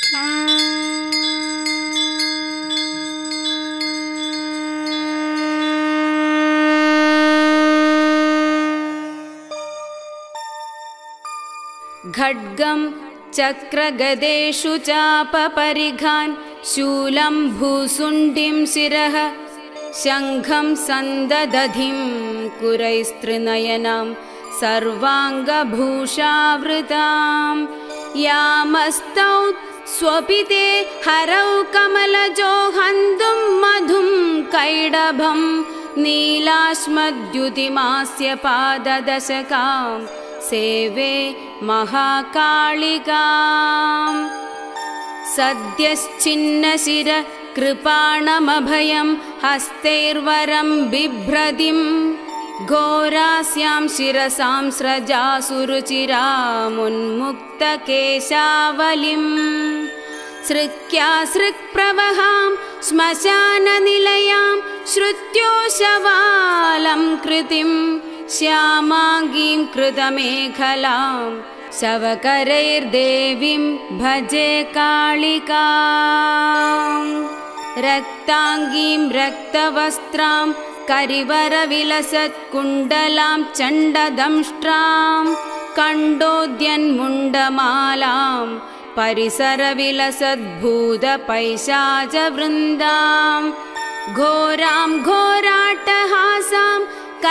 खड्गं चक्रगदेषु चापपरिघान् शूलं भूसुण्डिं शिरः शङ्खं सन्ददधिं कुरैस्त्रिनयनां सर्वाङ्गभूषावृतां यामस्तौ स्वपिते हरौ कमलजो हन्तुं मधुं कैडभं नीलाश्मद्युतिमास्य पाददशकां सेवे महाकालिकां सद्यश्चिन्नशिर कृपाणमभयं हस्तैर्वरं बिभ्रदिं घोरास्यां शिरसां स्रजासुरुचिरामुन्मुक्तकेशावलिं सृक्यासृक्प्रवहां श्मशाननिलयां श्रुत्योशवालं कृतिं श्यामाङ्गीं कृतमेखलां शवकरैर्देवीं भजे कालिकां रक्ताङ्गीं रक्तवस्त्रां करिवरविलसत्कुण्डलां चण्डदंष्ट्रां कण्डोद्यन्मुण्डमालां परिसरविलसद्भूतपैशाचवृन्दां घोरां घोराट्टहासां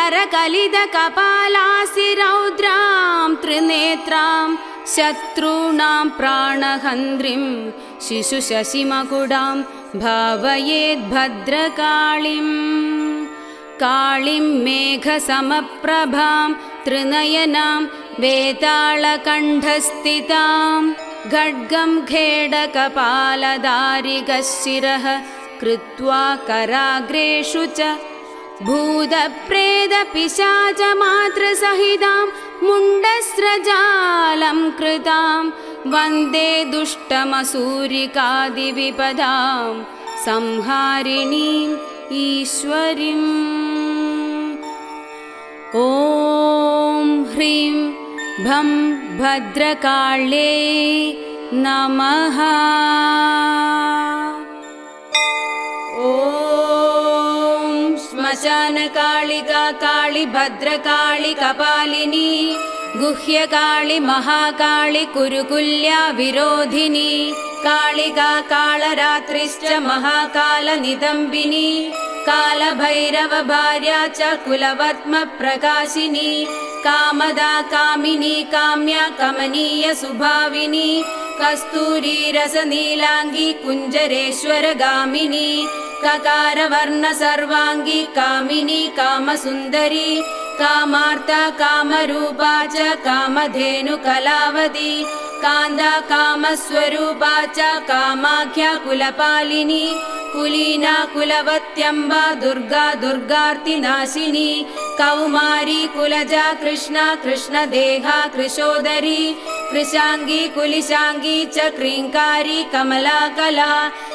करकलितकपालासिरौद्रां त्रिनेत्रां शत्रूणां प्राणहन्त्रीं शिशुशशिमकुडां भावयेद्भद्रकाळीं काळीं मेघसमप्रभां त्रिनयनां वेतालकण्ठस्थितां खड्गं खेडकपालदारिगशिरः कृत्वा कराग्रेषु च भूतप्रेतपिशाचमातृसहितां मुण्डस्रजालं कृतां वन्दे दुष्टमसूरिकादिविपदां संहारिणीम् ईश्वरीम्। ॐ ह्रीं भं भद्रकाळे नमः। ॐ श्मशानकालिका काळि भद्रकाळि कपालिनी गुह्यकाळि महाकाळि कुरुकुल्या विरोधिनी कालिका कालरात्रिश्च महाकालनिदम्बिनी कालभैरव भार्या च कुलवर्त्म प्रकाशिनी कामदा कामिनी काम्या कमनीय सुभाविनी कस्तूरी रसनीलांगी कुञ्जरेश्वरगामिनी ककारवर्ण सर्वांगी कामिनी कामसुन्दरी कामार्ता कामरूपा च कामधेनु कलावती कान्दा कामस्वरूपा च कामाख्या कुलपालिनी कुलीना कुलवत्यम्बा दुर्गा दुर्गार्तिनाशिनी कौमारी कुलजा कृष्णा कृष्णदेहा कृशोदरी कृशांगी कुलिशांगी च क्रींकारी कमला कला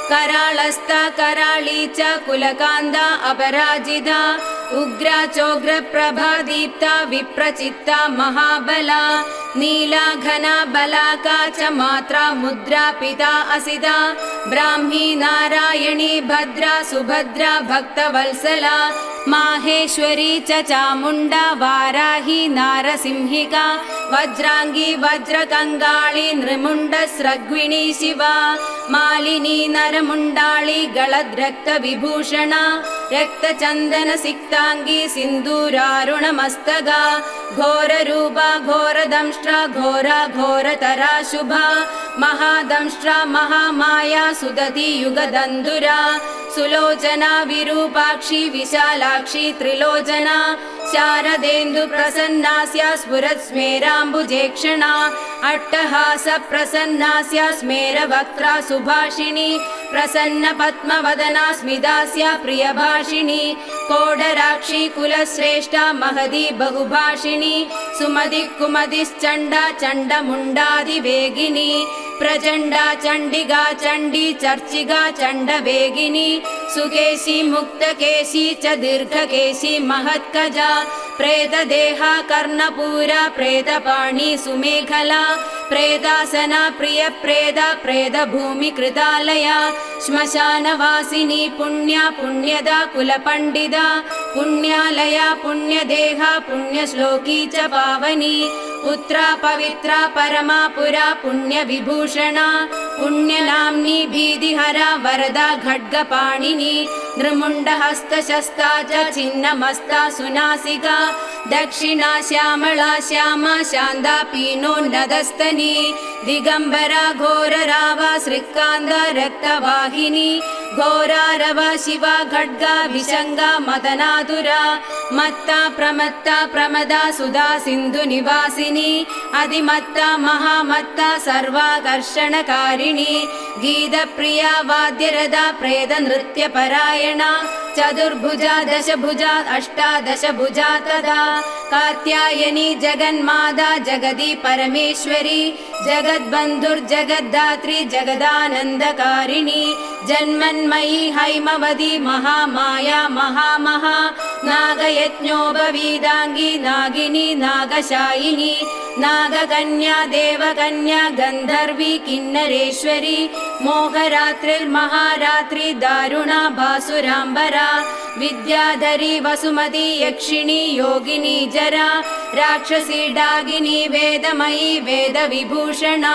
कराळस्था कराळी च कुलकान्दा अपराजिता उग्रा चोग्र प्रभा दीप्ता विप्रचित्ता महाबला नीला घना बलाका च मात्रा मुद्रा पिता असिता ब्राह्मी नारायणी भद्रा सुभद्रा भक्तवत्सला माहेश्वरी च चामुण्डा वाराही नारसिंहिका वज्रांगी वज्रकंगाळी नृमुण्डस्रग्विणी शिवा मालिनी नरमुण्डाळी गलद्रक्तविभूषणा रक्तचन्दन सिक्तांगी सिन्दूरारुणमस्तगा घोररूपा घोरदंष्ट्रा घोरा घोरतरा शुभा महादंष्ट्रा महामाया सुदती युगदन्धुरा सुलोचना विरूपाक्षी विशालाक्षी त्रिलोचना शारदेन्दु प्रसन्नास्या स्फुरत् स्मेराम्बुजेक्षणा अट्टहास प्रसन्नास्या स्मेरवक्त्रा सुभाषिणी प्रसन्न पद्मवदना स्मितास्या प्रियभाषिणी कोडराक्षी कुलश्रेष्ठा महदी बहुभाषिणी सुमति कुमतिश्चण्डा चण्डमुण्डादिवेगिनी प्रचण्डा चण्डिका चण्डी चर्चिका चण्डवेगिनी सुकेशी मुक्तकेशी च दीर्घकेशी महत्कजा प्रेतदेहा कर्णपूरा प्रेतपाणि सुमेखला प्रेतासना प्रियप्रेदा प्रेतभूमिकृतालया श्मशानवासिनी पुण्या पुण्यदा कुलपण्डिता पुण्यालया पुण्यदेहा पुण्यश्लोकी च पावनी पुत्रा पवित्रा परमा पुरा पुण्यविभूषणा पुण्यनाम्नी भीतिहरा वरदा खड्गपाणिनी नृमुण्डहस्तशस्ता च छिन्नमस्ता सुनासिका दक्षिणा श्यामला श्यामा शान्ता पीनोन्नतस्तनी दिगम्बरा घोररावा श्रीकान्ता रक्तवाहिनी घोरारवा शिवा खड्गा विशङ्गा मदनातुरा मत्ता प्रमदा सुधा सिन्धु निवासिनी अधिमत्ता महामत्ता सर्वाकर्षणकारिणी गीतप्रिया वाद्यरदा प्रेत नृत्यपरायणा चतुर्भुजा दशभुजा अष्टादशभुजा तदा कात्यायनी जगन्माता जगदी परमेश्वरी जगद्बन्धुर्जगद्धात्री जगदानन्दकारिणी जन्मन्मयी हैमवती महामाया महामहा नागयज्ञोपवीदाङ्गी नागिनी नागशायिनी नागकन्या देवकन्या गन्धर्वी किन्नरेश्वरी मोहरात्रिर्महारात्रि दारुणा भासुराम्बरा विद्याधरी वसुमती यक्षिणी योगिनी जरा राक्षसी डागिनी वेदमयी वेदविभूषणा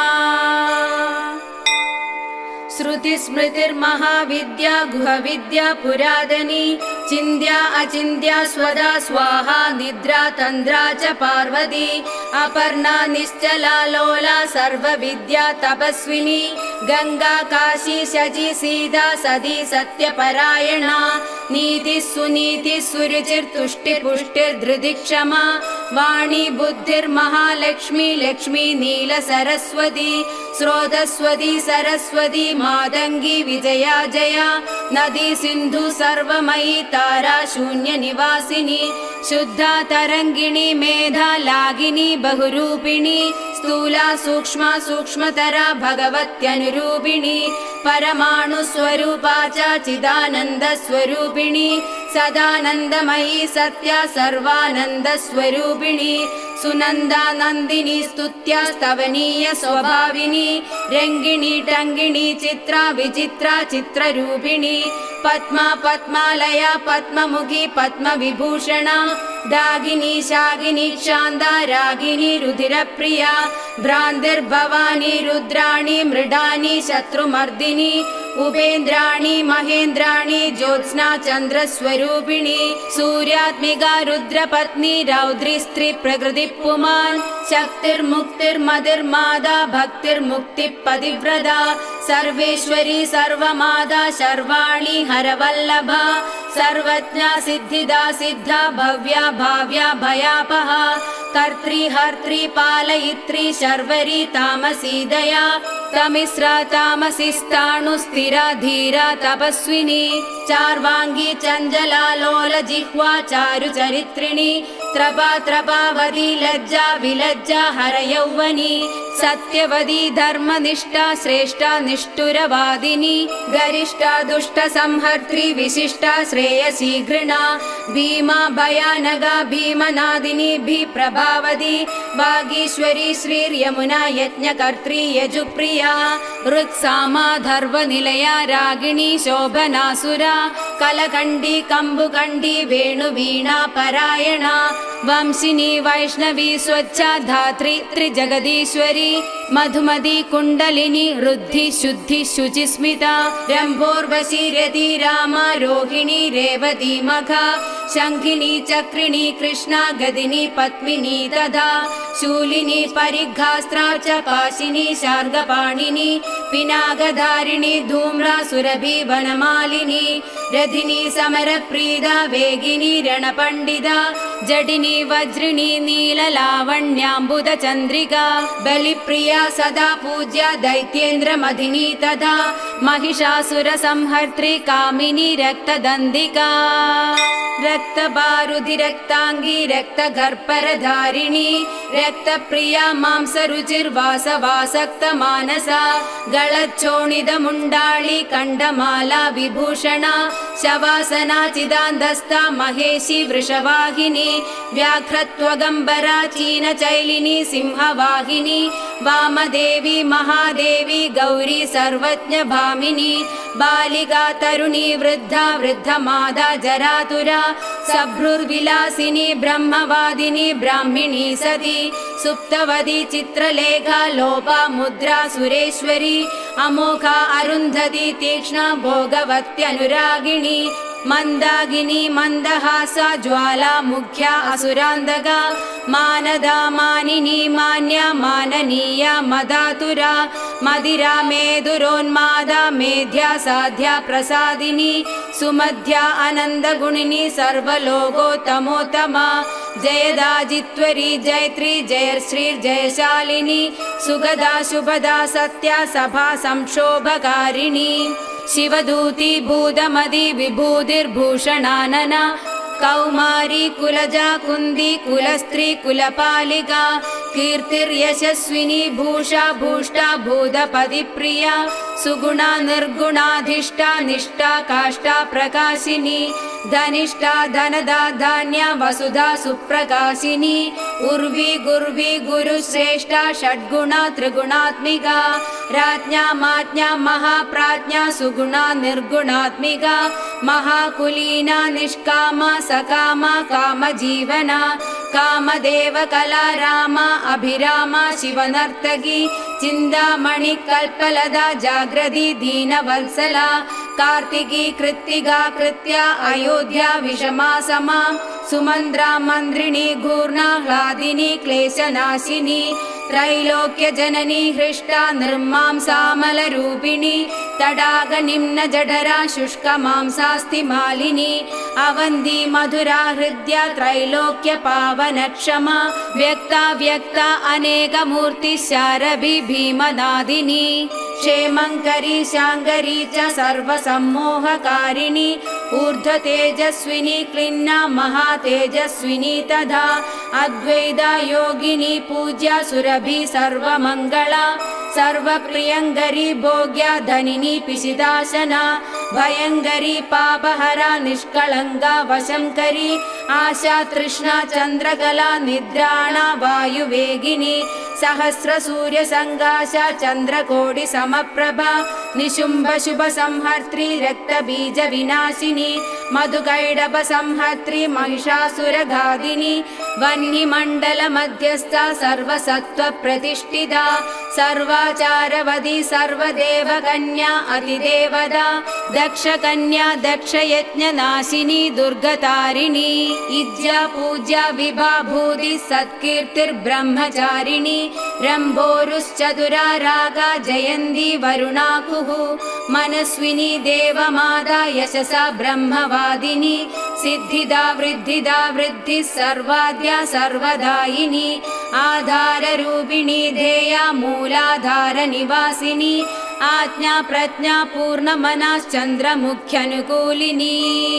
श्रुतिस्मृतिर्महाविद्या गुहविद्या पुरातनी चिन्त्या अचिन्त्या स्वदा स्वाहा निद्रा तन्द्रा च पार्वती अपर्णा निश्चला लोला सर्वविद्या तपस्विनी गंगा काशी शची सीता सती सत्यपरायणा नीति सुनीति सुरुचिर्तुष्टिपुष्टिर्धृति क्षमा वाणी बुद्धिर्महालक्ष्मी लक्ष्मी नील सरस्वती स्रोतस्वती सरस्वती मातंगी विजया जया नदी सिंधु सर्वमयी तारा शून्य निवासिनी शुद्धा तरंगिणी मेधा लागिनी बहुरूपिणी स्थूला सूक्ष्मा सूक्ष्मतरा भगवत्यनुरूपिणी परमाणु स्वरूपा च चिदानंद स्वरूपिणी सदानंदमयी सत्या सर्वानंद स्वरूपिणी सुनंदा नंदिनी स्तुत्या स्तवनीय स्वभाविनी रंगिणी टंगिणी चित्रा विचित्रा चित्ररूपिणी पद्मा पद्मालया पद्ममुखी पद्मविभूषणा डागिनी शागिनी शान्ता रागिनी रुधिरप्रिया भ्रान्तिर्भवानी रुद्राणी मृडानी शत्रुमर्दिनी उपेन्द्राणी महेन्द्राणी ज्योत्स्ना चन्द्रस्वरूपिणी सूर्यात्मिका रुद्रपत्नी रौद्री स्त्री प्रकृति पुमान् शक्तिर्मुक्तिर्मतिर्मादा भक्तिर्मुक्तिपतिव्रता सर्वेश्वरी सर्वमादा सर्वाणि हरवल्लभा सर्वज्ञा सिद्धिदा सिद्धा भव्या भाव्या भयापहा कर्त्री हर्त्री पालयित्री शर्वरी तामसी दया तमिस्रा तामसी स्थाणु स्थिरा धीरा तपस्विनी चार्वांगी चंचला लोल जिह्वा चारु चरित्रिणी त्रपा त्रपावती लज्जा विलज्जा हर यौवनी सत्यवती धर्मनिष्ठा श्रेष्ठा निष्ठुरवादिनी गरिष्ठा दुष्ट संहर्त्री विशिष्टा श्रेयसी घृणा भीमा भयानगा भीमनादिनी भी प्रभावती वागीश्वरी श्रीर्यमुना यज्ञकर्त्री यजुप्रिया ऋक्सामा धर्वनिलया रागिणी शोभनासुरा कलकंडी कंबुकंडी वेणुवीणा परायणा वंशिनी वैष्णवी स्वच्छा धात्री त्रिजगदीश्वरी मधुमती कुंडलिनी रुद्धि शुद्धि शुचिस्मिता रंभोर्वशी रति रामा रोहिणी रेवती मखा शंखिनी चक्रिणी कृष्णा गदिनी पद्मिनी तथा शूलिनी परिघास्त्रा च पाशिनी शार्गपाणिनी पिनाकधारिणी धूम्रा सुरभि वनमालिनी रथिनी समरप्रीदा वेगिनी रणपंडिता जटिनी वज्रिणी नीललावण्याम्बुद चंद्रिका बलिप्रिया सदा पूज्या दैत्येन्द्र मधिनी तथा महिषासुर संहर्त्री कामिनी रक्तदंदिका। रक्तबारुधि रक्तांगी रक्तगर्भरधारिणी रक्तप्रिया मांसरुचिर्वासवासक्त मानसा गलच्चोणिद मुंडाळी कंडमाला विभूषणा शवासना चिदान्दस्ता महेशी वृषवाहिनी व्याघ्रत्वगंबरा चीनचैलिनी सिंहवाहिनी वामदेवी महादेवी गौरी सर्वज्ञ भामिनी बालिका तरुणी वृद्धा वृद्धमादा जरातुरा सभ्रुर्विलासिनी ब्रह्मवादिनी ब्राह्मिणी सती सुप्तवदी चित्रलेखा लोपा मुद्रा सुरेश्वरी अमोघा अरुन्धती तीक्ष्णा भोगवत्यनुरागिणी मंदागिनी मंदहासा ज्वाला मुख्या असुरांधगा मानदा मानिनी मान्या माननीया मदातुरा मदिरा मेदुरोन्मादा मेध्या साध्या प्रसादिनी सुमध्या आनंदगुणिनी सर्वलोकोत्तमोत्तमा जयदाजित्वरी जयत्री जयश्री जयशालिनी सुगदा शुभदा सत्या सभा संक्षोभकारिणी शिवदूती भूतमदी विभूतिर्भूषणानना कौमारी कुलजा कुंदी कुलस्त्री कुलपालिका कीर्तिर्यशस्विनी भूषा भूष्टा भूतपदी प्रिया सुगुणा निर्गुणाधिष्ठा निष्ठा काष्ठा प्रकाशिनी धनिष्ठा धनदा धान्या वसुधा सुप्रकाशिनी उर्वी गुर्वी गुरुश्रेष्ठा षड्गुणा त्रिगुणात्मिका राज्ञा माज्ञा महाप्राज्ञा सुगुणा निर्गुणात्मिका महाकुलीना निष्कामा सकामा कामजीवना कामदेव कला रामा अभिरामा शिवनर्तकी चिंदामणि कल्पलदा जागृति दीनवत्सला कार्तिकी कृत्तिका कृत्या अयोध्या विषमा समा सुमंद्रा मंद्रिणी घूर्णा ह्लादिनी क्लेशनाशिनी त्रैलोक्य जननी हृष्टा निर्मांसामल रूपिणी तडाग निम्न जठरा शुष्क मांसास्ति मालिनी अवंदी मधुरा हृद्या त्रैलोक्य पावन क्षमा व्यक्ता व्यक्ता अनेक मूर्ति शारभि भीमनादिनी क्षेमंकरी शांगरी च सर्व सम्मोहकारिणी ऊर्ध्व तेजस्विनी क्लिन्ना महातेजस्विनी तथा अद्वैता योगिनी पूज्या सुरभि सर्वमंगला सर्वप्रियंकरी भोग्या धनिनी पिशिदाशना भयंकरी पापहरा निष्कलंगा वशंकरी आशा तृष्णा चंद्रकला निद्राणा वायुवेगिनी सहस्र सूर्य संगाशा चंद्रकोटि समप्रभा निशुंभ शुभ संहर्त्री रक्त बीज विनाशिनी मधुकैडभ संहर्त्री महिषासुर घादिनी वह्नि मंडल मध्यस्था सर्वसत्व प्रतिष्ठिता सर्वाचारवदी सर्वदेव कन्या अतिदेवदा दक्ष कन्या दक्ष यज्ञ नाशिनी दुर्गतारिणी इज्या पूज्या विभा भूति सत्कीर्तिर्ब्रह्मचारिणी रंभोरुश्चतुरा रागा जयंती वरुणाकुः मनस्विनी देवमादा यशसा ब्रह्मवादिनी सिद्धिदा वृद्धि सर्वाद्या सर्वदायिनी आधार रूपिणी ध्येया मूलाधार निवासिनी आज्ञा प्रज्ञा पूर्णमनाश्चंद्रमुख्यनुकूलिनी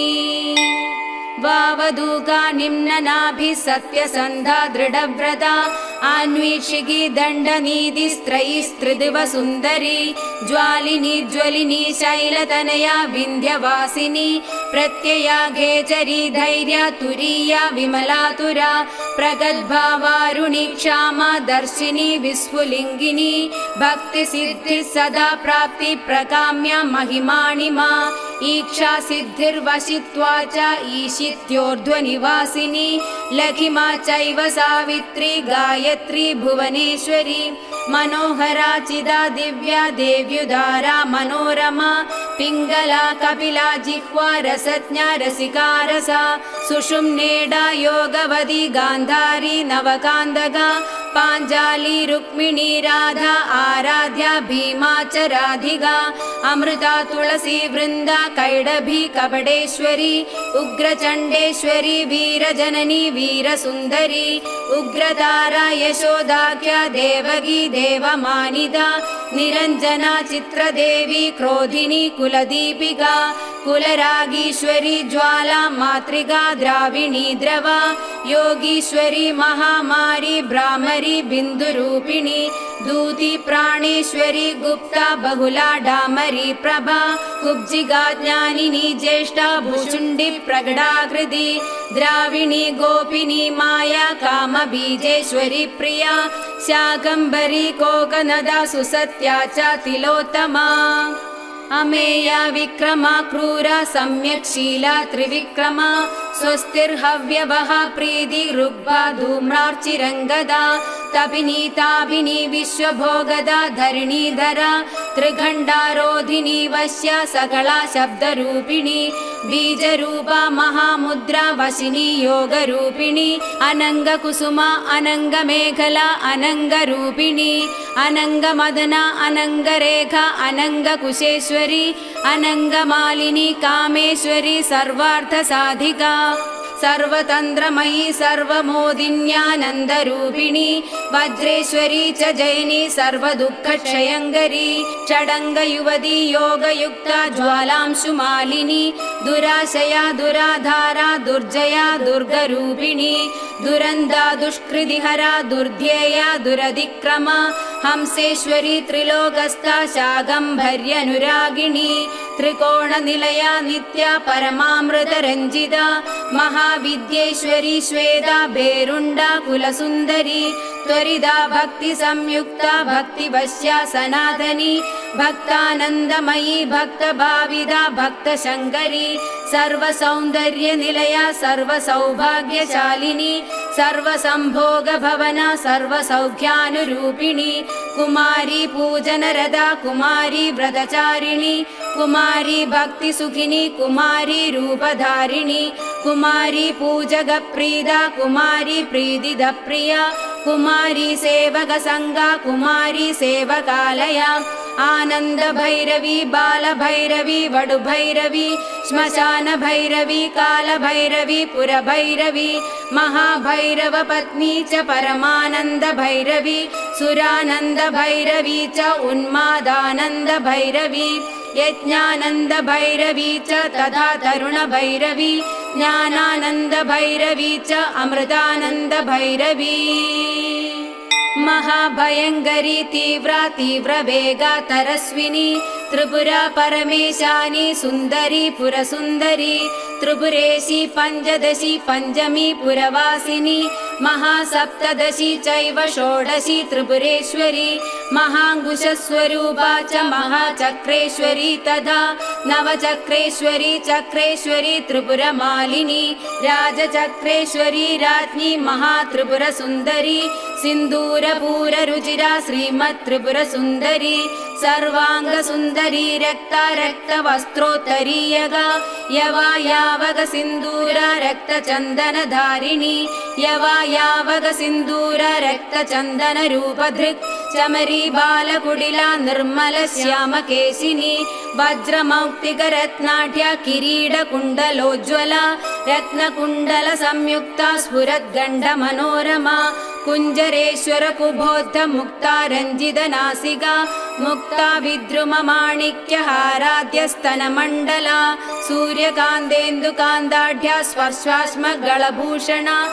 वावदूका निम्ननाभि सत्यसंधा दृढव्रता अन्वीक्षिकी दंडनीति स्त्रैस्त्रिदिव सुंदरी ज्वालिनी ज्वलिनी शैलतनया विंध्यवासिनी प्रत्यया घेचरी धैर्या तुरीया विमलातुरा प्रगल्भा वारुणी क्षमा दर्शिनी विस्फुलिंगिनी भक्ति सिद्धि सदा प्राप्ति प्रकाम्या महिमाणिमा ईक्षा सिद्धिर्वशित्वा च ईशित्योर्ध्वनिवासिनी लघिमा चैव सावित्री गायत्री भुवनेश्वरी मनोहरा चिदा दिव्या देव्युदारा मनोरमा पिंगला कपिला जिह्वा रसज्ञा रसिकारसा सुषुम्नेडा योगवदी गांधारी नवकांदगा पांजाली रुक्मिणी राधा आराध्या भीमा च राधिका अमृता तुलसी वृंदा कैडभी कपडेश्वरी उग्रचंडेश्वरी वीरजननी वीरसुंदरी उग्रतारा यशोदाख्या देवगी देवमानिदा निरञ्जना चित्रदेवी क्रोधिनी कुलदीपिका कुलरागीश्वरी ज्वाला मातृका द्राविणी द्रवा योगीश्वरी महामारी भ्रामरी बिन्दुरूपिणी दूती प्राणेश्वरी गुप्ता बहुला डामरी प्रभा कुब्जिगा ज्ञानिनी ज्येष्ठा भूचुण्डी प्रगडाकृति द्राविणी गोपिनी माया कामबीजेश्वरी प्रिया शाकम्भरी कोकनदा सुसत्या च तिलोत्तमा अमेया विक्रमा क्रूरा सम्यक्शीला त्रिविक्रमा स्वस्तिर्हव्यवः प्रीति ऋग्भा धूम्रार्चिरङ्गदा तपिनी तापिनी विश्वभोगदा धरणीधरा त्रिखण्डारोधिनी वश्या सकला शब्दरूपिणी बीजरूपा महामुद्रा वशिनी योगरूपिणी अनङ्गकुसुमा अनङ्गमेखला अनङ्गरूपिणी अनङ्गमदना अनङ्गरेखा अनङ्गकुशेश्वरी अनङ्गमालिनी कामेश्वरी सर्वार्थसाधिका सर्वतन्त्रमयी सर्वमोदिन्यानन्दरूपिणी वज्रेश्वरी च जैनी सर्वदुःखक्षयङ्करी षडङ्गयुवती योगयुक्ता ज्वालांशुमालिनी दुराशया दुराधारा दुर्जया दुर्गरूपिणी दुरन्दा दुष्कृतिहरा दुर्ध्येया दुरधिक्रमा हंसेश्वरी त्रिलोकस्था शाकम्भर्यनुरागिणी त्रिकोणनिलया नित्या परमामृतरञ्जिता महाविद्येश्वरी श्वेता भेरुण्डा कुलसुन्दरी त्वरिदा भक्ति संयुक्ता भक्तिवश्या सनातनी भक्तानन्दमयी भक्तभाविदा भक्तशङ्करी सर्वसौन्दर्यनिलया सर्वसौभाग्यशालिनी सर्वसम्भोगभवना सर्वसौख्यानुरूपिणी कुमारी पूजनरदा कुमारी व्रतचारिणी कुमारी भक्तिसुखिनी कुमारी रूपधारिणी कुमारी पूजगप्रीदा कुमारी प्रीतिदप्रिया कुमारी सेवकसङ्गा कुमारी सेवकालया आनन्दभैरवी बालभैरवी वडुभैरवी श्मशानभैरवी कालभैरवी पुरभैरवी महाभैरवपत्नी च परमानन्दभैरवी सुरानन्दभैरवी च उन्मादानन्दभैरवी यज्ञानन्दभैरवी च तथा तरुणभैरवी ज्ञानानन्दभैरवी च अमृतानन्दभैरवी महाभयङ्करी तीव्रा तीव्रवेगा तरस्विनी त्रिपुरा परमेशानी सुन्दरी पुरसुन्दरी त्रिपुरेशी पञ्चदशी पञ्चमी पुरवासिनी महासप्तदशी चैव षोडशी त्रिपुरेश्वरी महाङ्कुशस्वरूपा च महाचक्रेश्वरी तथा नवचक्रेश्वरी चक्रेश्वरी त्रिपुरमालिनी राजचक्रेश्वरी राज्ञी महात्रिपुरसुन्दरी सिन्दूरपूररुचिरा श्रीमत्त्रिपुरसुन्दरी सर्वाङ्गसुन्दरी रक्ता रक्तवस्त्रोत्तरीयगा यवा यावग सिन्दूरा रक्तचन्दनधारिणी यवा यावग सिन्दूरा रक्तचन्दनरूपधृक् चमरी बालकुडिला निर्मलश्यामकेशिनी वज्रमौक्तिकरत्नाढ्या किरीटकुण्डलोज्ज्वला रत्नकुण्डलसंयुक्ता स्फुरद्गण्डमनोरमा कुञ्जरेश्वर कुबोद्ध मुक्ता रञ्जितनासिका मुक्ता विद्रुममाणिक्यहाराद्यस्तनमण्डला सूर्यकान्तेन्दुकान्ताढ्या स्पर्श्वाश्मगलभूषणा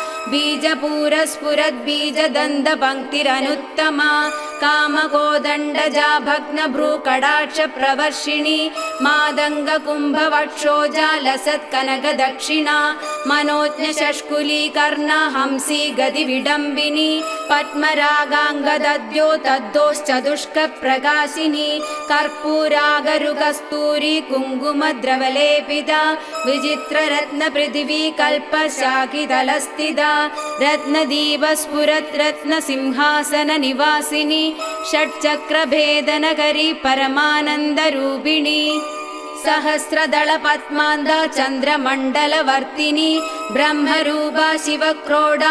बीजपूरस्फुरद्बीजदन्तपङ्क्तिरनुत्तमा कामकोदण्डजा भग्नभ्रूकटाक्षप्रवर्षिणी मादङ्गकुम्भवक्षोजा लसत्कनकदक्षिणा मनोज्ञशष्कुलीकर्णा हंसी गतिविडम्बिनी पद्मरागाङ्गदद्यो तद्दोश्चतुष्कप्रकाशिनी कर्पूरागरुकस्तूरी कुङ्कुमद्रवलेपिता विचित्ररत्नपृथिवी कल्पशाकितलस्थिता रत्नदीपस्फुरत् रत्नसिंहासननिवासिनी षट्चक्रभेदनकरी परमानन्दरूपिणी सहस्रदलपद्मान्दा चन्द्रमण्डलवर्तिनी ब्रह्मरूपा शिवक्रोडा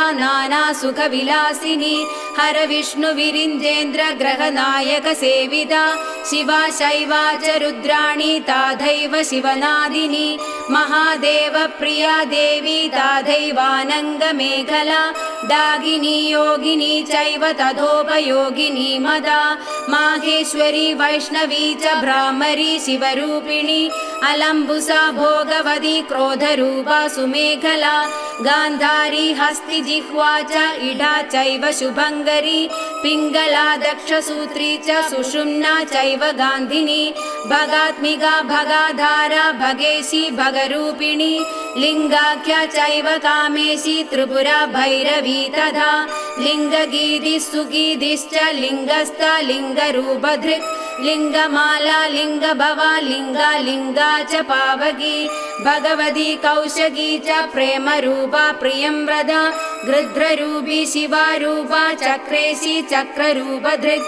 नानासुखविलासिनी हरविष्णुविरिञ्जेन्द्र ग्रहनायकसेविता शिवा शैवा च रुद्राणि ताथैव शिवनादिनी महादेव प्रिया देवी ताथैवानङ्गमेखला दागिनी योगिनी चैव तथोपयोगिनी मदा माहेश्वरी वैष्णवी च भ्रामरी शिवरूपिणी अलम्बुसा भोगवती क्रोधरूपा सुमेखला गान्धारी हस्तिजिह्वा च इडा चैव शुभङ्करी पिङ्गला दक्षसूत्री च सुषुम्ना चैव गान्धिनी भगात्मिका भगाधारा भगेशी भगरूपिणी लिङ्गाख्या चैव कामेशी त्रिपुरा भैरवी तथा लिङ्गगीतिः सुगीतिश्च लिङ्गस्था लिङ्गरूपधृक् लिङ्गमाला लिङ्गभवा लिङ्गा लिङ्गा च पावकी भगवती कौशकी च प्रेमरूपा प्रियंव्रता गृध्ररूपी शिवारूपा चक्रेशी चक्ररूपधृक्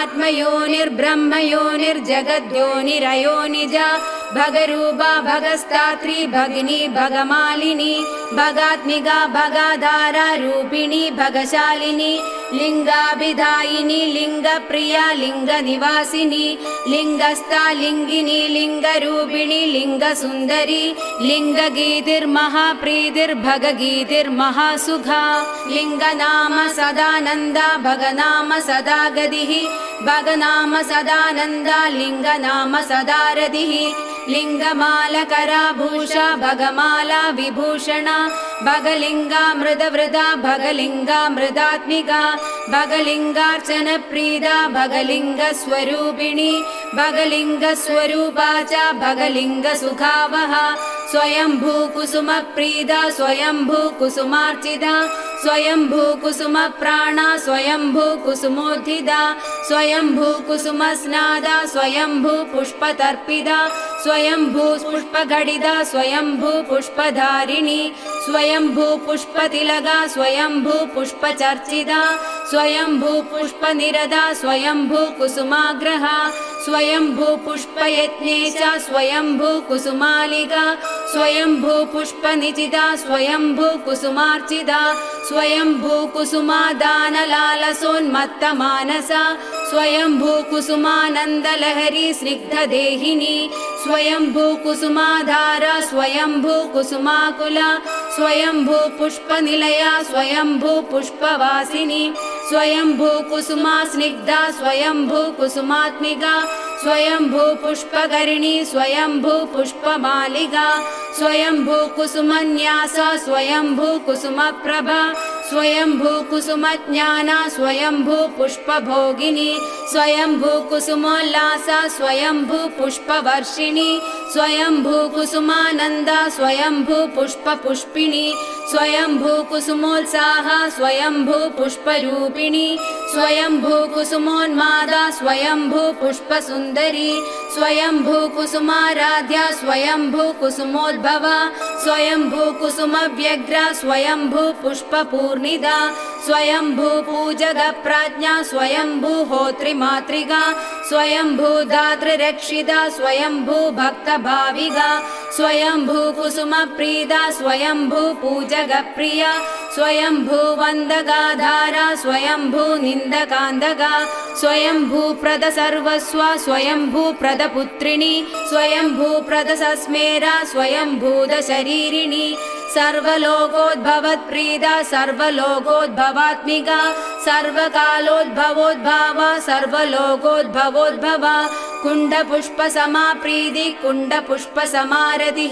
आत्मयोनिर्ब्रह्मयोनिर्जगद्योनिरयोनिजा भगरूपा भगस्तात्री भगिनी भगमालिनी भगात्मिका भगाधारा रूपिणी भगशालिनी लिङ्गाभिधायिनी लिङ्गप्रिया लिङ्गनिवासिनी लिङ्गस्था लिङ्गिनी लिङ्गरूपिणी लिङ्गसुन्दरी लिङ्गगीतिर्महाप्रीतिर्भगगीतिर्महासुखा लिङ्गनाम सदानन्दा भगनाम सदा गतिः भगनाम सदानन्दा लिङ्गनाम सदारतिः लिङ्गमालकराभूषा भगमाला विभूषणा भगलिङ्गा मृदवृदा भगलिङ्गा मृदात्मिका भगलिङ्गार्चनप्रीदा भगलिङ्गस्वरूपिणी भगलिङ्गस्वरूपा च भगलिङ्गसुखावहा स्वयंभूकुसुमप्रीदा स्वयंभूकुसुमार्चिता स्वयंभूकुसुमप्राणा स्वयंभूकुसुमोद्धिता स्वयंभूकुसुमस्नादा स्वयंभूपुष्पतर्पिता स्वयंभूपुष्पघटिता स्वयंभूपुष्पधारिणी स्वयंभूपुष्पतिलका स्वयंभूपुष्पचर्चिता स्वयंभूपुष्पनिरता स्वयंभूकुसुमाग्रहा स्वयंभूपुष्पयज्ञेशा स्वयंभूकुसुमालिका स्वयंभूपुष्पनिचिता स्वयंभूकुसुमार्चिता स्वयंभूकुसुमादानलालसोन्मत्तमानसा स्वयंभूकुसुमानन्दलहरी स्निग्धदेहिनी स्वयंभूकुसुमाधारा स्वयंभूकुसुमाकुला स्वयंभूपुष्पनिलया स्वयंभूपुष्पवासिनी स्वयंभूकुसुमा स्निग्धा स्वयंभूकुसुमात्मिका स्वयंभूपुष्पकर्णी स्वयंभूपुष्पमालिका स्वयंभूकुसुमन्यासा स्वयंभूकुसुमप्रभा स्वयंभूकुसुमज्ञाना स्वयंभूपुष्पभोगिनी स्वयंभूकुसुमोल्लासा स्वयंभूपुष्पवर्षिणी स्वयंभूकुसुमानन्दा स्वयंभूपुष्पपुष्पिणी स्वयंभूकुसुमोत्साहा स्वयंभूपुष्परूपिणी स्वयंभूकुसुमोन्मादा स्वयंभूपुष्पसुन्दरी स्वयंभूकुसुमाराध्या स्वयंभूकुसुमोद्भवा स्वयंभूकुसुमव्यग्रा स्वयंभूपुष्पपूर्णिदा स्वयंभूपूजगप्राज्ञा स्वयंभूहोत्रिमातृका स्वयंभूधातृरक्षिता स्वयंभूभक्तभाविका स्वयंभूकुसुमप्रीदा स्वयंभूपूजगप्रिया स्वयंभूवन्दगाधारा स्वयंभूनिन्दकान्दका स्वयंभूप्रदसर्वस्वा स्वयंभूप्रदपुत्रिणी स्वयंभूप्रदसस्मेरा स्वयंभूतशरीरिणी सर्वलोकोद्भवत्प्रीदा सर्वलोकोद्भवात्मिका सर्वकालोद्भवोद्भावा सर्वलोकोद्भवोद्भवा कुण्डपुष्पसमाप्रीति कुण्डपुष्पसमारतिः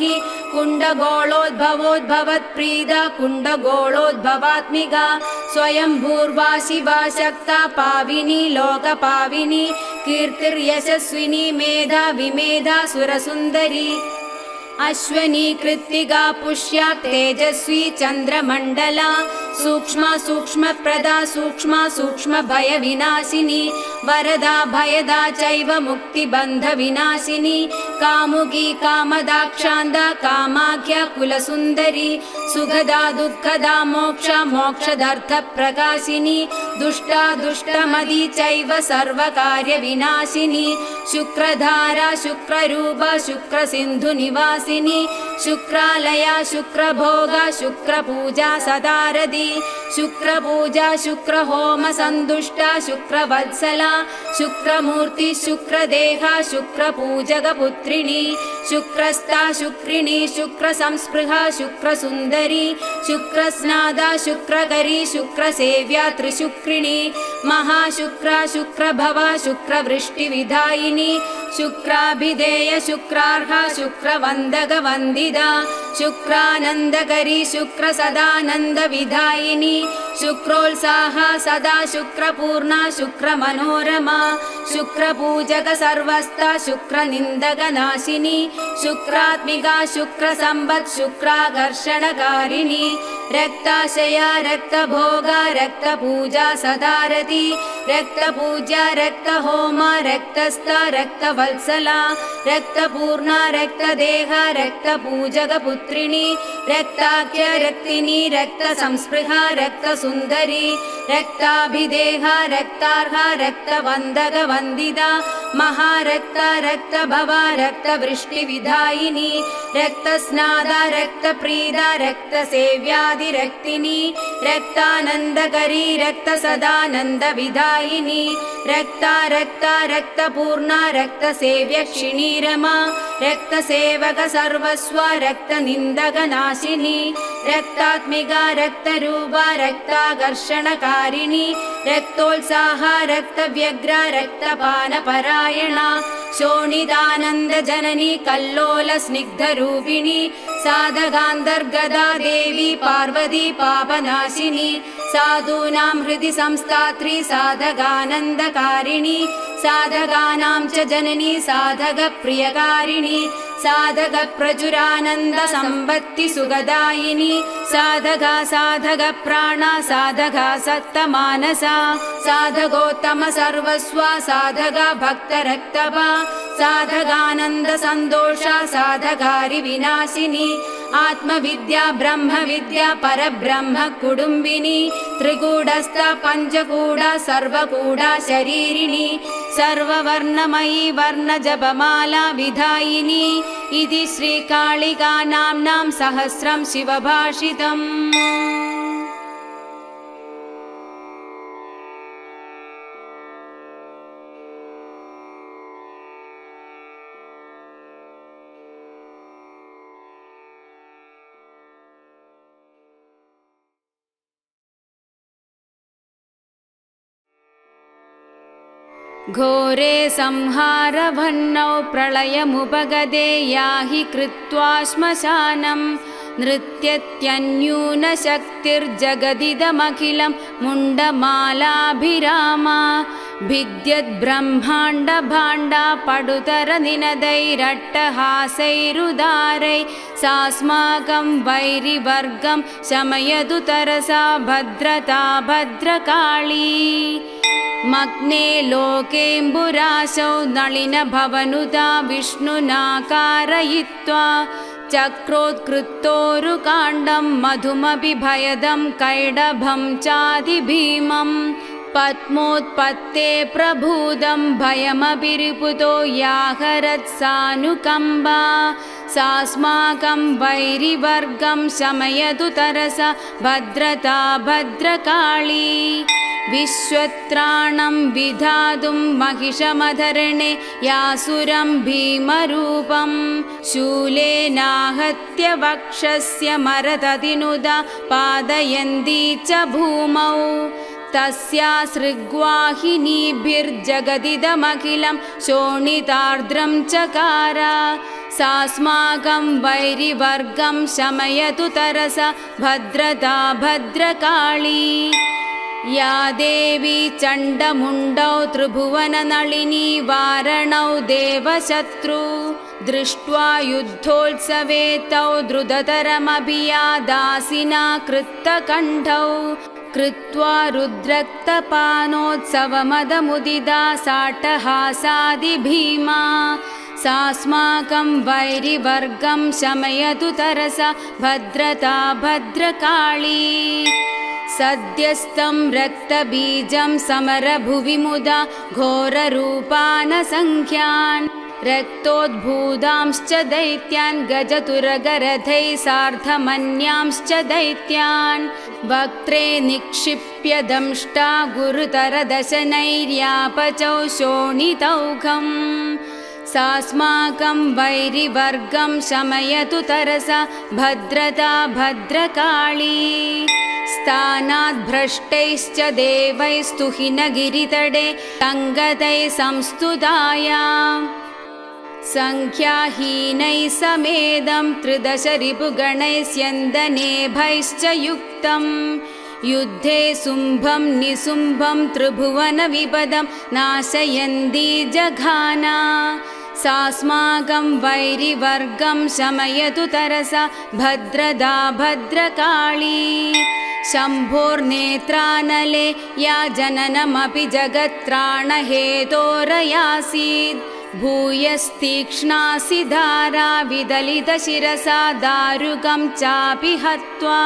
कुण्डगोळोद्भवोद्भवत्प्रीदा कुण्डगोळोद्भवात्मिका स्वयंभूर्वा शिवा शक्ता पाविनी लोकपाविनी कीर्तिर्यशस्विनी मेधा विमेधा सुरसुन्दरी अश्वनी कृत्तिका पुष्या तेजस्वी चंद्रमंडला सूक्ष्मा सूक्ष्मप्रदा सूक्ष्मा सूक्ष्म भय विनाशिनी वरदा भयदा चैव मुक्तिबंध विनाशिनी कामुकी कामदाक्षान्दा कामाख्या कुलसुन्दरी सुखदा दुःखदा मोक्षा मोक्षदर्थ प्रकाशिनी दुष्टा दुष्टमदी चैव सर्वकार्य विनाशिनी शुक्रधारा शुक्ररूपा शुक्रसिन्धु निवासिनी शुक्रालया शुक्रभोगा शुक्रपूजा सदारदी शुक्रपूजा शुक्रहोम सन्दुष्टा शुक्रवत्सला शुक्रमूर्ति शुक्रदेहा शुक्रपूजकपुत्रिणी शुक्रस्था शुक्रिणी शुक्रसंस्पृहा शुक्रसुन्दरी शुक्रस्नादा शुक्रकरी शुक्रसेव्या त्रिशुक्रिणी महाशुक्रा शुक्रभवा शुक्रवृष्टिविधायिनी शुक्राभिधेय शुक्रार्हा शुक्रवन्दकवन्दिता शुक्रानन्दकरी शुक्रसदानन्दविधायिनी शुक्रोत्साहा सदा शुक्रपूर्णा शुक्रमनोरमा शुक्रपूजक सर्वस्था शुक्रनिन्दकनाशिनी शुक्रात्मिका शुक्रसम्पत् शुक्राकर्षणकारिणी रक्ताशया रक्तभोगा रक्तपूजा सदारती रक्तपूजा रक्तहोमा रक्तस्था रक्तवत्सला रक्तपूर्णा रक्तदेहा रक्तपूजकपुत्रिणी रक्ताख्या रक्तिनी रक्तसंस्पृहा रक्तसुन्दरी रक्ताभिदेहा रक्तार्हा रक्तवन्दकवन्दिता महारक्ता रक्तभवा रक्तवृष्टिविधायिनी रक्तस्नादा रक्तप्रीदा रक्तसेव्यादिरक्तिनी रक्तानन्दकरी रक्तसदानन्दविधायिनी रक्ता रक्ता रक्तपूर्णा रक्तसेव्यक्षिणी रमा रक्तसेवक सर्वस्वा रक्तनिन्दकनाशिनी रक्तात्मिका रक्तरूपा रक्ताकर्षणकारिणी रक्तोत्साहा रक्तव्यग्रा रक्तपानपरायणा शोणितानन्दजननी कल्लोलस्निग्धरूपिणी साधकान्तर्गता देवी पार्वती पापनाशिनी साधूनां हृदि संस्थात्री साधकानन्दकारिणी साधकानां च जननी साधकप्रियकारिणी साधकप्रचुरानन्द सम्पत्ति सुखदायिनी साधका साधकप्राणा साधका सत्तमानसा साधकोत्तम सर्वस्वा साधका भक्तरक्तपा साधकानन्द सन्तोषा साधकारि विनाशिनी आत्मविद्या ब्रह्मविद्या परब्रह्म कुडुम्बिनी त्रिकूटस्थ पञ्चकूटा सर्वकूटा शरीरिणी सर्ववर्णमयी वर्णजपमाला विधायिनी इति श्रीकालिका नाम्नां सहस्रं शिवभाषितम्। घोरे संहारभन्नौ प्रलयमुपगदे याहि कृत्वा श्मशानं नृत्यत्यन्यूनशक्तिर्जगदिदमखिलं मुण्डमालाभिरामा भिद्यद्ब्रह्माण्डभाण्डा पडुतरनिनदैरट्टहासैरुदारै सास्माकं वैरिवर्गं शमयतु तरसा भद्रता भद्रकाली मग्ने लोकेऽम्बुराशौ नलिनभवनुता विष्णुना कारयित्वा चक्रोत्कृत्तोरुकाण्डं मधुमभिभयदं कैडभं चादिभीमं पद्मोत्पत्ते प्रभूतं भयमभिरिपुतो याहरत्सानुकम्बा सास्माकं वैरिवर्गं शमयतु तरसा भद्रता भद्रकाली विश्वत्राणं विधातुं महिषमधरणे यासुरं भीमरूपं शूलेनाहत्य वक्षस्य मरततिनुदा पादयन्ती च भूमौ तस्यासृग्वाहिनीभिर्जगदिदमखिलं शोणितार्द्रं चकार सास्माकं वैरिवर्गं शमयतु तरसा भद्रता भद्रकाली या देवी चण्डमुण्डौ त्रिभुवननलिनी वारणौ देवशत्रु दृष्ट्वा युद्धोत्सवे तौ द्रुततरमभियादासिना कृत्तकण्ठौ कृत्वा रुद्रक्तपानोत्सवमदमुदिदा साटहासादिभीमा सास्माकं वैरिवर्गं शमयतु तरसा भद्रता भद्रकाली सद्यस्तं रक्तबीजं समरभुवि मुदा घोररूपानसङ्ख्यान् रक्तोद्भूतांश्च दैत्यान् गजतुरगरथैः सार्धमन्यांश्च दैत्यान् वक्त्रे निक्षिप्य दंष्टा गुरुतरदशनैर्यापचौ शोणितौघम् सास्माकं वैरिवर्गं शमयतु तरसा भद्रता भद्रकाली स्थानाद्भ्रष्टैश्च देवैस्तुहिनगिरितडे तङ्गतैः संस्तुतायां सङ्ख्याहीनैः समेदं त्रिदश रिपुगणैः स्यन्दनेभैश्च युक्तम् युद्धे शुम्भं निशुम्भं त्रिभुवनविपदं नाशयन्ती जघाना सास्माकं वैरिवर्गं शमयतु तरसा भद्रदा भद्रकाली शम्भोर्नेत्रानले या जननमपि जगत्त्राणहेतोरयासीत् भूयस्तीक्ष्णासि धारा विदलितशिरसा दारुकं चापि हत्वा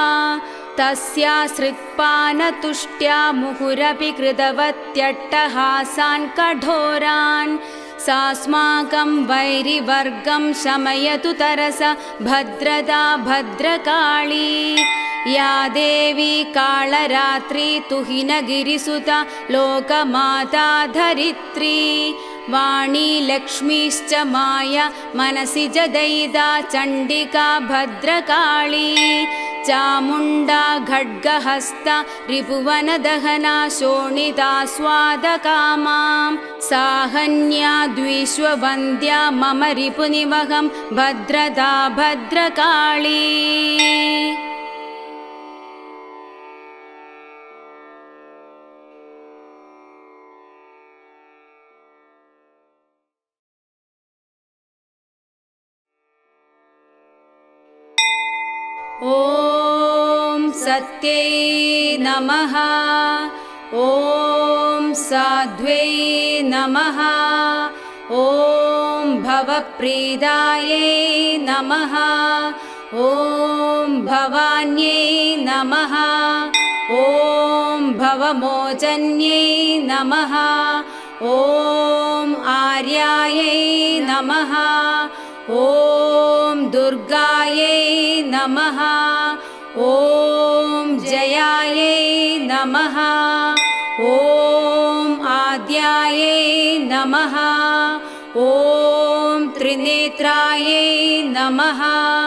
तस्यासृक्पानतुष्ट्या मुहुरपि कृतवत्यट्टहासान् कठोरान् सास्माकं वैरिवर्गं शमयतु तरसा भद्रदा भद्रकाली या देवी कालरात्रि तुहिनगिरिसुता लोकमाता धरित्री वाणी लक्ष्मीश्च माया मनसि जदयिता चण्डिका भद्रकाली चामुण्डा खड्गहस्ता रिपुवनदहना शोणिता स्वादकामां साहन्या द्विश्ववन्द्या मम रिपुनिवहं भद्रदा भद्रकाली ॐ सत्यै नमः ॐ साध्वे नमः ॐ भवप्रीदायै नमः ॐ भवान्यै नमः ॐ भवमोचन्यै नमः ॐ आर्यायै नमः ॐ दुर्गायै नमः ॐ जयायै नमः ॐ आद्यायै नमः ॐ त्रिनेत्रायै नमः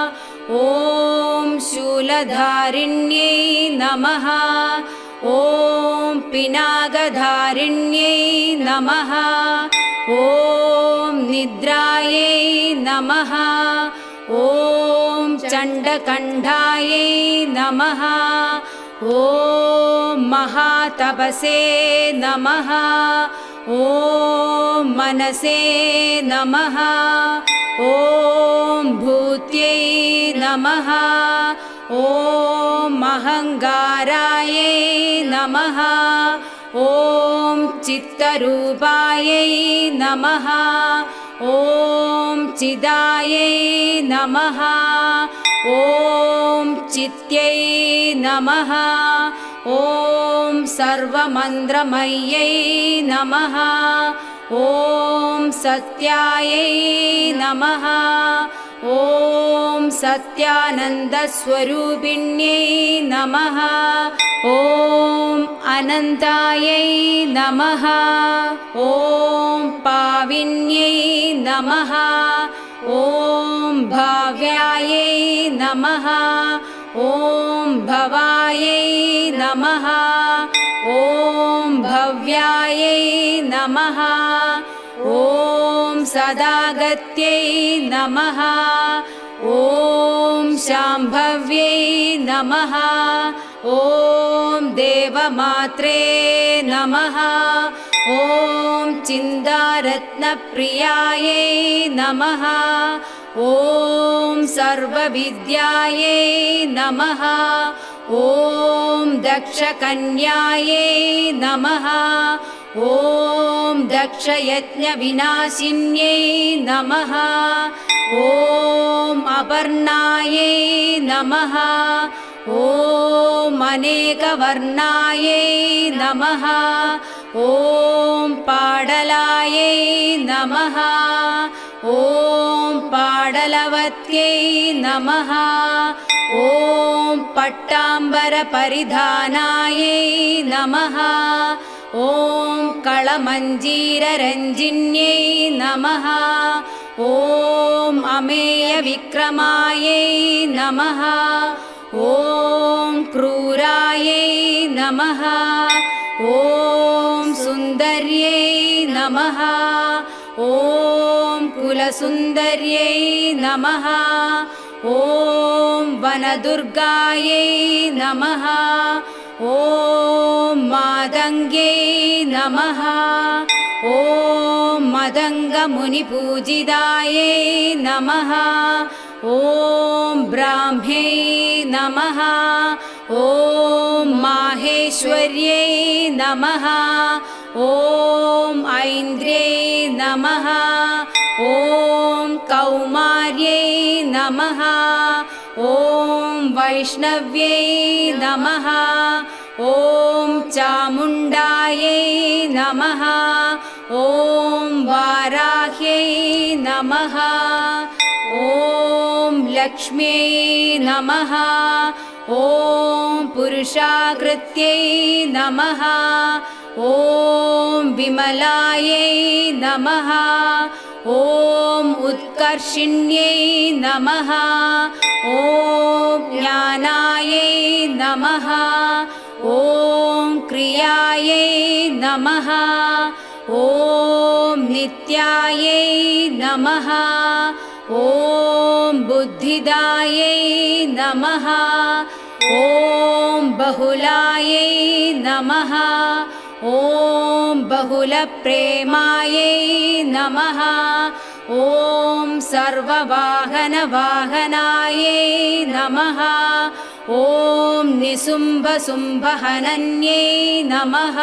ॐ शूलधारिण्यै नमः ॐ पिनाकधारिण्यै नमः ॐ निद्रायै नमः ॐ चण्डकण्ठायै नमः ॐ महातपसे नमः ॐ मनसे नमः ॐ भूत्यै नमः ॐ अहङ्कारायै नमः ॐ चित्तरूपायै नमः ॐ चिदायै नमः ॐ चित्यै नमः ॐ सर्वमन्त्रमय्यै नमः ॐ सत्यायै नमः ॐ सत्यानन्दस्वरूपिण्यै नमः ॐ अनन्तायै नमः ॐ पाविन्यै नमः ॐ भाव्यायै नमः ॐ भवायै नमः ॐ भव्यायै नमः ॐ सदागत्यै नमः ॐ शाम्भव्यै नमः ॐ देवमात्रे नमः ॐ चिन्तारत्नप्रियायै नमः ॐ सर्वविद्यायै नमः ॐ दक्षकन्यायै नमः ॐ दक्षयज्ञविनाशिन्यै नमः ॐ अपर्णायै नमः ॐ अनेकवर्णायै नमः ॐ पाडलायै नमः ॐ पाडलवत्यै नमः ॐ पट्टाम्बरपरिधानायै नमः ॐ कळमञ्जीररञ्जिन्यै नमः ॐ अमेयविक्रमायै नमः ॐ क्रूरायै नमः ॐ सुन्दर्यै नमः ॐ कुलसुन्दर्यै नमः ॐ वनदुर्गायै नमः ॐ मादङ्ग्यै नमः ॐ मदङ्गमुनिपूजितायै नमः ॐ ब्राह्म्यै नमः ॐ माहेश्वर्यै नमः ॐ ऐन्द्र्यै नमः ॐ कौमार्यै नमः ॐ वैष्णव्यै नमः ॐ चामुण्डायै नमः ॐ वाराह्यै नमः ॐ लक्ष्म्यै नमः ॐ पुरुषाकृत्यै नमः ॐ विमलायै नमः ॐ उत्कर्षिण्यै नमः ॐ ज्ञानायै नमः ॐ क्रियायै नमः ॐ नित्यायै नमः ॐ बुद्धिदायै नमः ॐ बहुलायै नमः ॐ बहुलप्रेमायै नमः ॐ सर्ववाहनवाहनायै नमः ॐ निसुम्भसुम्भहनन्यै नमः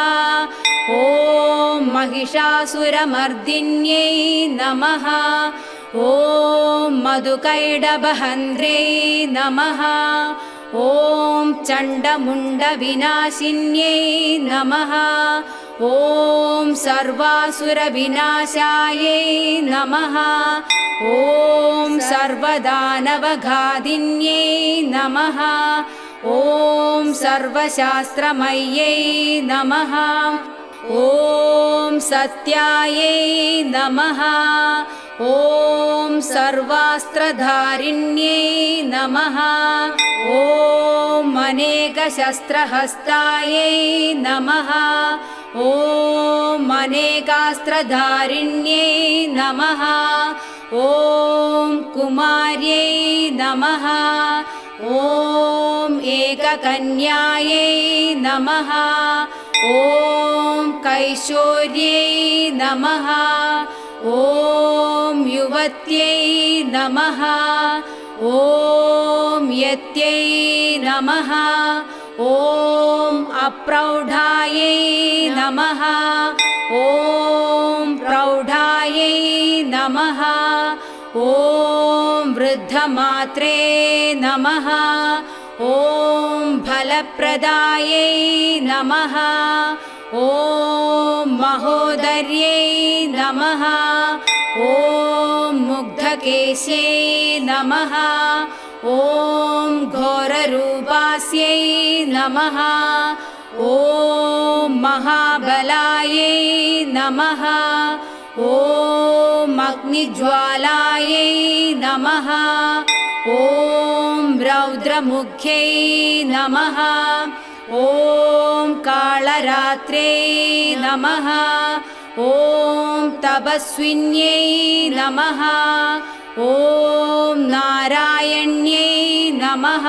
ॐ महिषासुरमर्दिन्यै नमः ॐ मधुकैडभहन्द्रै नमः ॐ चण्डमुण्डविनाशिन्यै नमः ॐ सर्वासुरविनाशायै नमः ॐ सर्वदानवघादिन्यै नमः ॐ सर्वशास्त्रमय्यै नमः ॐ सत्यायै नमः ॐ सर्वास्त्रधारिण्यै नमः ॐ अनेकशस्त्रहस्तायै नमः ॐ अनेकास्त्रधारिण्यै नमः ॐ कुमार्यै नमः ॐ एककन्यायै नमः ॐ कैशोर्यै नमः ॐ युवत्यै नमः ॐ यत्यै नमः ॐ अप्रौढायै नमः ॐ प्रौढायै नमः ॐ वृद्धमात्रे नमः ॐ फलप्रदायै नमः ॐ महोदर्यै नमः ॐ मुग्धकेश्यै नमः ॐ घोररूपास्यै नमः ॐ महाबलायै नमः ॐ अग्निज्वालायै नमः ॐ रौद्रमुख्यै नमः ॐ कालरात्र्यै नमः ॐ तपस्विन्यै नमः ॐ नारायण्यै नमः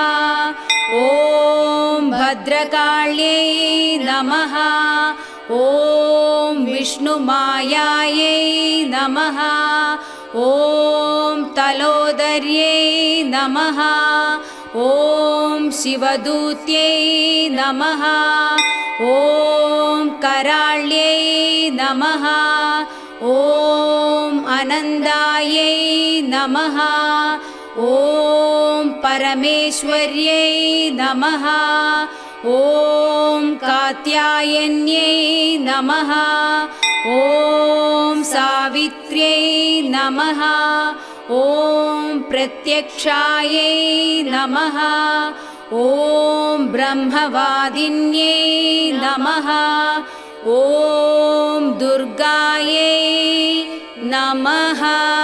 ॐ भद्रकाल्यै नमः ॐ विष्णुमायायै नमः ॐ तलोदर्यै नमः ॐ शिवदूत्यै नमः ॐ कराळ्यै नमः ॐ अनन्दायै नमः ॐ परमेश्वर्यै नमः ॐ कात्यायन्यै नमः ॐ सावित्र्यै नमः ॐ प्रत्यक्षायै नमः ॐ ब्रह्मवादिन्यै नमः ॐ दुर्गायै नमः।